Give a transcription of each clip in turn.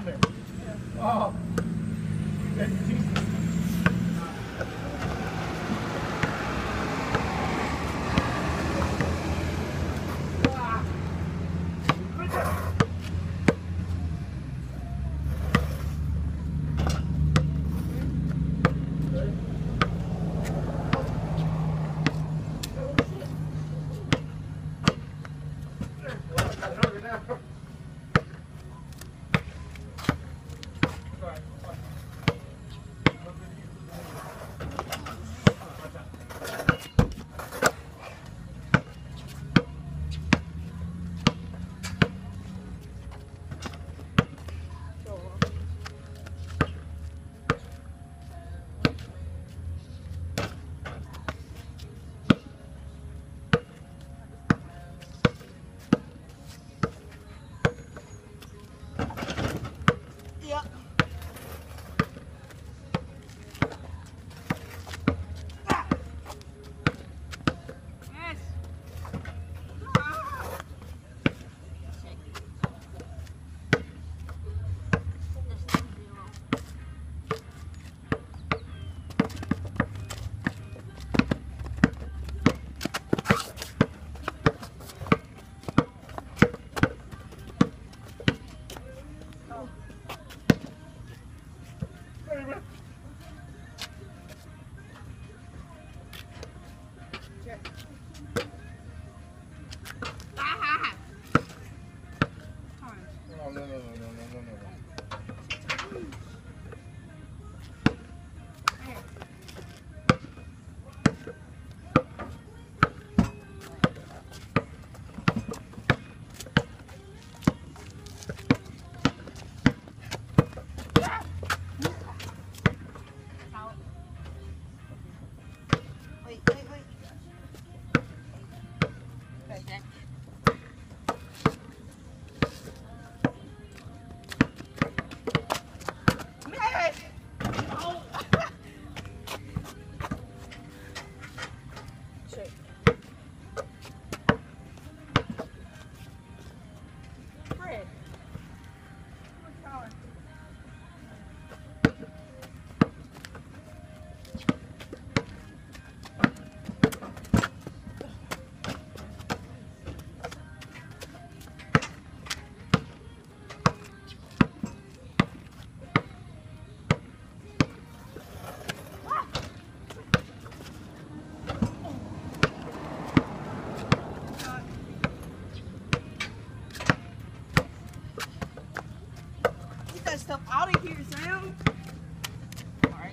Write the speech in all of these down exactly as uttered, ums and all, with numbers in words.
down there. Oh. Jesus. Stuff out of here, Sam. All right.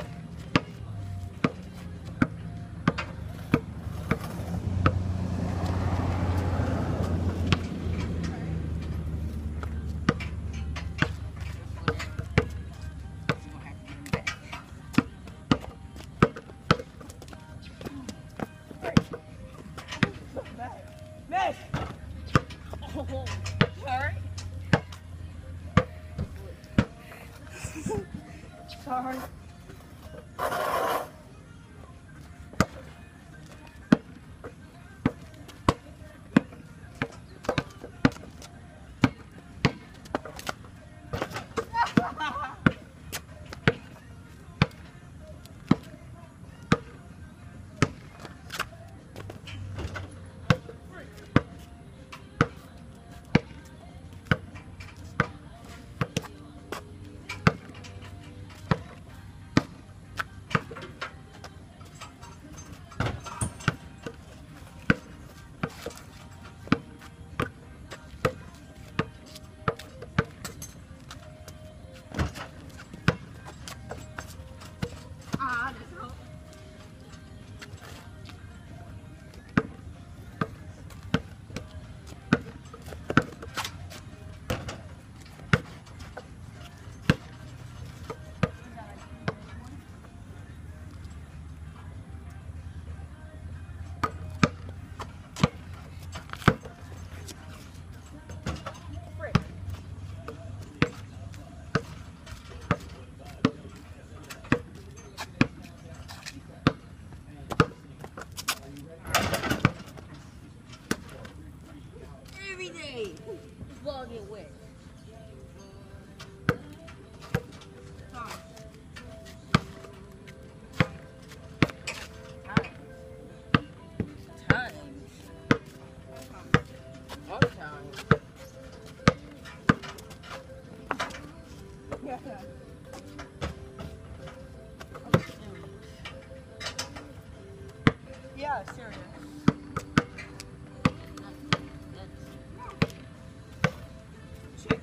Miss. Oh, sorry. Sorry. Yeah. Yeah, serious. Shit.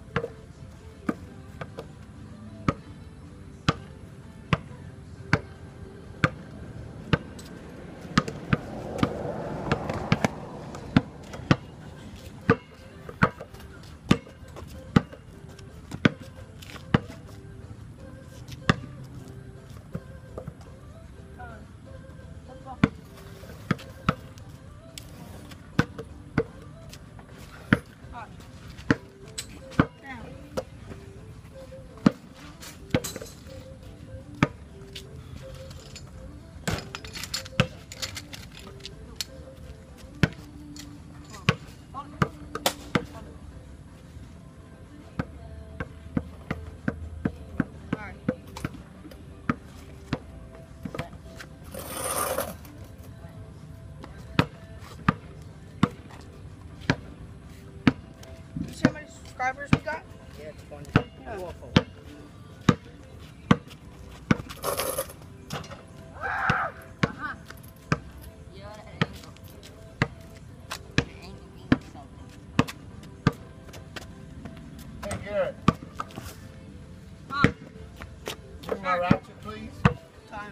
See how many subscribers we got? Yeah, twenty. Yeah. Awful. Uh-huh. Yeah, that angle. The angle means something. Hey, Garrett. Huh? Bring my ratchet, please. Time.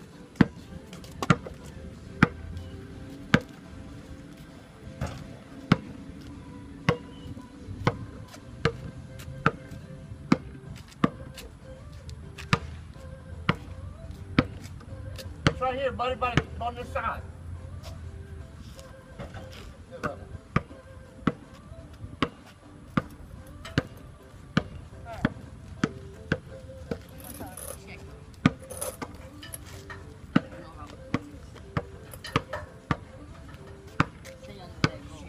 It's right here, buddy, by the, on this side. Good level. Check. Stay under that goal.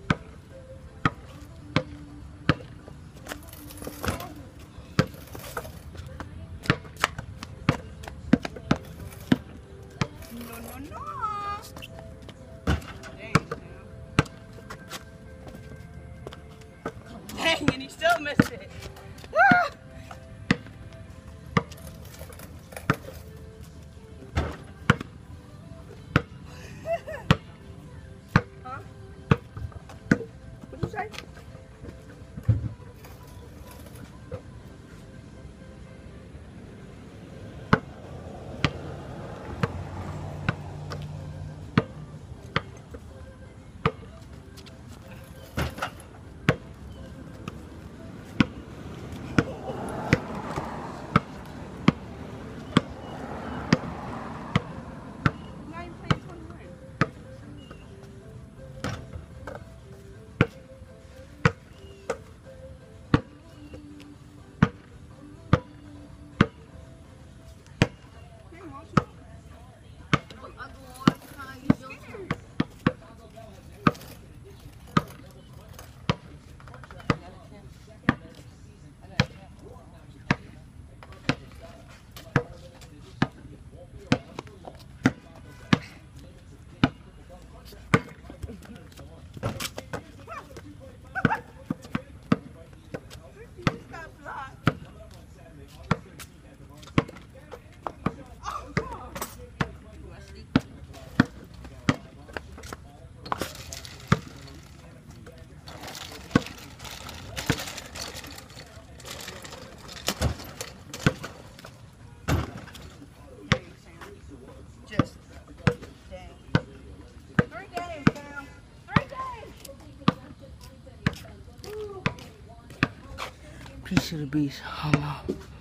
No, no, no. Dang, Dang, and he still missed it. Ah! Huh? What'd you say? Now you're playing twenty-nine. Here, watch it. I go on time, you don't. You just got blocked. Oh, God. Dang, Sam. Just dang. Three games, Sam. Three games. Piece of the beast, homo.